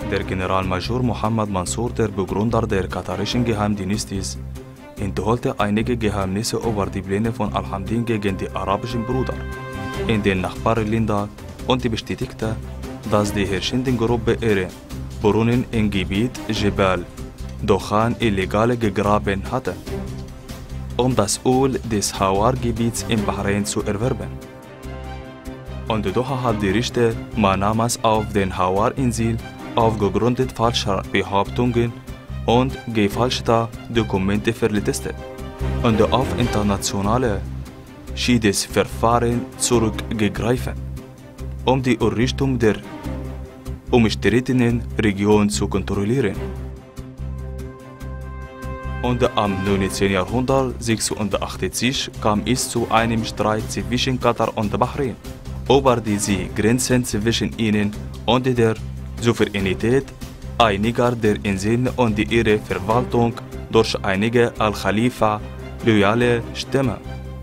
Der Generalmajor Mohammed Mansour, der Begründer der katarischen Geheimdienst ist, enthüllte einige Geheimnisse über die Pläne von Al-Hamdin gegen die arabischen Brüder in den Nachbarländern und bestätigte, dass die herrschende Gruppe ihre Brunnen im Gebiet Jebel Dokhan illegal gegraben hatte, um das Öl des Hawar-Gebiets in Bahrain zu erwerben. Und Doha hat die Rechte Manamas auf den Hawar-Inseln aufgegründet falscher Behauptungen und gefälschter Dokumente verletzt und auf internationale Schiedsverfahren zurückgegriffen, um die Errichtung der umstrittenen Region zu kontrollieren. Und am 19. Jahrhundert 86 kam es zu einem Streit zwischen Katar und Bahrain über die Grenzen zwischen ihnen und der Souveränität einiger der Inseln und ihre Verwaltung durch einige Al-Khalifa-loyale Stämme.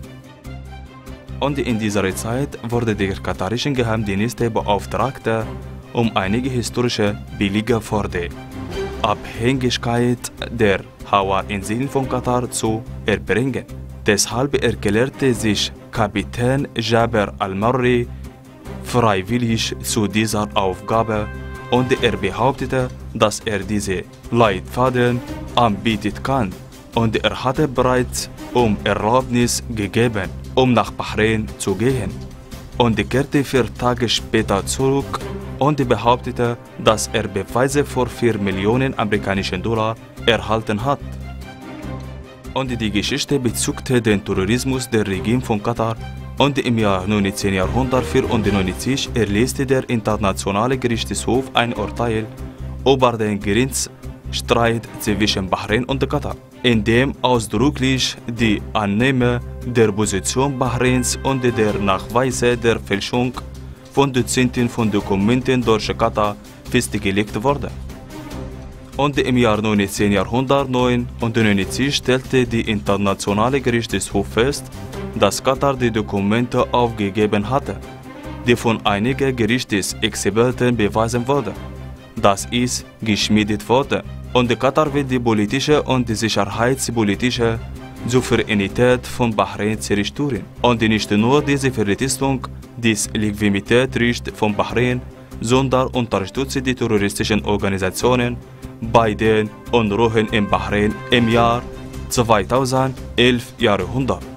Und in dieser Zeit wurde der katarische Geheimdienst beauftragt, um einige historische Belege für die Abhängigkeit der Hawar-Inseln von Katar zu erbringen. Deshalb erklärte sich Kapitän Jaber al-Marri freiwillig zu dieser Aufgabe und er behauptete, dass er diese Leitfaden anbieten kann. Und er hatte bereits um Erlaubnis gegeben, um nach Bahrain zu gehen. Und kehrte 4 Tage später zurück und behauptete, dass er Beweise für 4 Millionen amerikanische Dollar erhalten hat. Und die Geschichte bezogte den Terrorismus der Regime von Katar und im Jahr 19. Jahrhundert 94 erließ der Internationale Gerichtshof ein Urteil über den Grenzstreit zwischen Bahrain und Katar, in dem ausdrücklich die Annahme der Position Bahrains und der Nachweise der Fälschung von Dutzenden von Dokumenten durch Katar festgelegt wurde. Und im Jahr 19. Jahrhundert 99 stellte die Internationale Gerichtshof fest, dass Katar die Dokumente aufgegeben hatte, die von einigen Gerichtsexperten bewiesen wurden, dass es geschmiedet wurde. Und Katar will die politische und die sicherheitspolitische Souveränität von Bahrain zerstören. Und nicht nur diese Verletzung des Legitimitätsrechts von Bahrain, sondern unterstützt die terroristischen Organisationen bei den Unruhen in Bahrain im Jahr 2011 Jahrhundert.